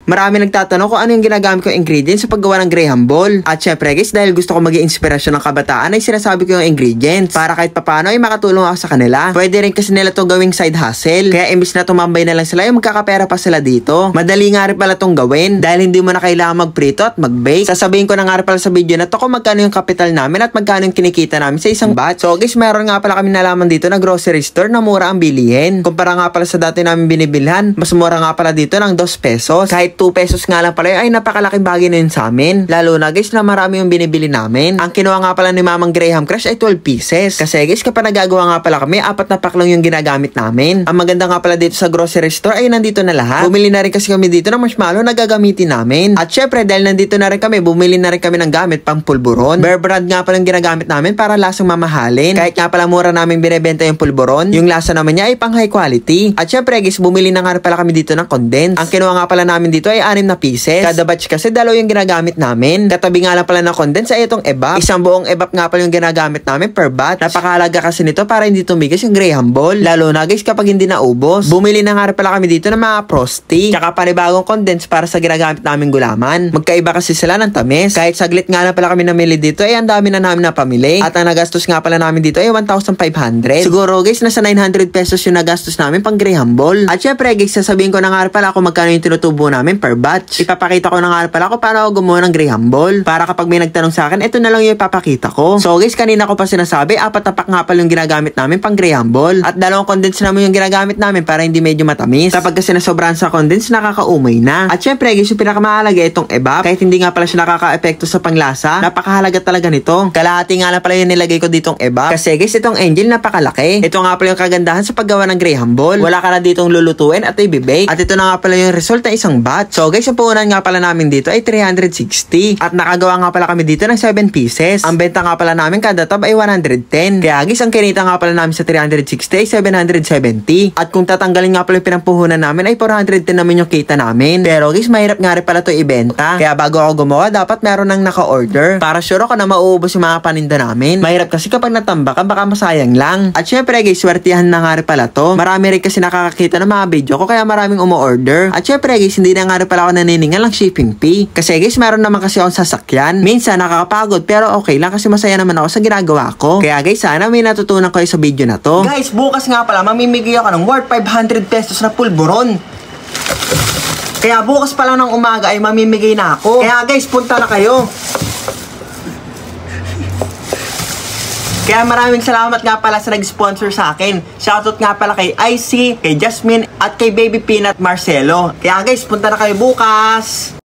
Marami nagtatanong kung ano yung ginagamit ko ingredients sa paggawa ng Graham Ball. At syempre guys, dahil gusto ko maging inspirasyon ng kabataan ay sinasabi ko yung ingredients para kahit papano ay makatulong ako sa kanila. Pwede rin kasi nila to gawing side hustle. Kaya imbis na tumambay na lang sila, yung magkakapera pa sila dito. Madali nga rin pala tong gawin dahil hindi mo na kailangan magprito at magbake. Sasabihin ko na nga rin pala sa video na to kung magkano yung capital namin at magkano yung kinikita namin sa isang batch. So guys, meron nga pala kami nalaman dito na grocery store na mura ang bilihin. Kumpara nga pala sa dati namin binibilhan, mas mura nga pala dito ng 2 pesos. Kahit 2 pesos nga lang pala ay napakalaking bagay na yun sa amin. Lalo na guys na marami yung binibili namin. Ang kinuha nga pala ni Mamang Graham Crush ay 12 pieces. Kasi guys, kapag nagagawa nga pala kami, 4 na pack lang yung ginagamit namin. Ang maganda nga pala dito sa grocery store ay nandito na lahat. Bumili na rin kasi kami dito ng marshmallow na gagamitin namin. At syempre dahil nandito na rin kami, bumili na rin kami ng gamit pang pulburon. Bear brand nga pala yung ginagamit namin para lasang mamahalin. Kahit nga pala mura namin binebenta yung pulburon, yung lasa naman niya ay pang high quality. At syempre guys, bumili na nga rin pala kami dito ng condense. Ang kinuha nga pala namin dito ay 6 na pieces. Kada batch kasi 2 yung ginagamit namin. Katabi nga lang pala ng condense ay itong evap. Isang buong evap nga pala yung ginagamit namin per batch. Napakahalaga kasi nito para hindi tumigas yung Graham Ball. Lalo na guys kapag hindi naubos. Bumili na nga rin pala kami dito ng mga frosty. Tsaka panibagong condense para sa ginagamit naming gulaman. Magkaiba kasi sila ng tamis. Kahit saglit nga lang pala kami namili dito ay ang dami na namin napamili. At ang nagastos nga pala namin dito ay 1,500. Siguro guys nasa 900 pesos yung nagastos namin pang Graham Ball. At syempre guys sasabihin ko na nga rin pala kung magkano yung tinutubo namin per batch. Ipapakita ko na nga rin pala kung paano ako gumawa ng Graham Ball. Para kapag may nagtanong sa akin, ito na lang yung ipapakita ko. So guys, kanina ko pa sinasabi, 4 na pack nga pala yung ginagamit namin pang Graham Ball. At 2 condense naman yung ginagamit namin para hindi medyo matamis. Kapag kasi nasobrahan sa condense, nakakaumay na. At syempre guys, yung pinakamahalaga itong evap. Kahit hindi nga pala siya nakaka-epekto sa panglasa, napakahalaga talaga nito. Kalahati nga lang pala yung nilagay ko ditong evap. Kasi guys, itong angel napakalaki. Ito nga pala yung kagandahan sa paggawa ng Graham Ball. Wala ka na ditong lulutuin at i-bake. At ito na nga pala yung result ng isang batch. So guys, yung puhunan nga pala namin dito ay 360. At nakagawa nga pala kami dito ng 7 pieces. Ang benta nga pala namin kada tab ay 110. Kaya guys, ang kinita nga pala namin sa 360 ay 770. At kung tatanggalin nga pala yung pinampuhunan namin ay 410 naman yung kita namin. Pero guys, mahirap nga rin pala ito ibenta. Kaya bago ako gumawa, dapat meron nang naka-order. Para sure ako na mauubos yung mga paninda namin. Mahirap kasi kapag natamba ka, baka masayang lang. At syempre guys, swertihan na nga rin pala to. Marami rin kasi nakakakita ng mga video ko kaya maraming umu-order. At syempre guys, hindi na nga rin pala ako naniningal ng shipping fee. Kasi guys, meron naman kasi akong sasakyan. Minsan nakakapagod pero okay lang kasi masaya naman ako sa ginagawa ko. Kaya guys, sana may natutunan kayo sa video na to. Guys, bukas nga pala mamimigay ako ng worth 500 pesos na pulburon. Kaya bukas pala ng umaga ay mamimigay na ako. Kaya guys, punta na kayo. Kaya maraming salamat nga pala sa nag-sponsor sa akin. Shoutout nga pala kay IC, kay Jasmine, at kay Baby Peanut Marcelo. Kaya guys, punta na kayo bukas.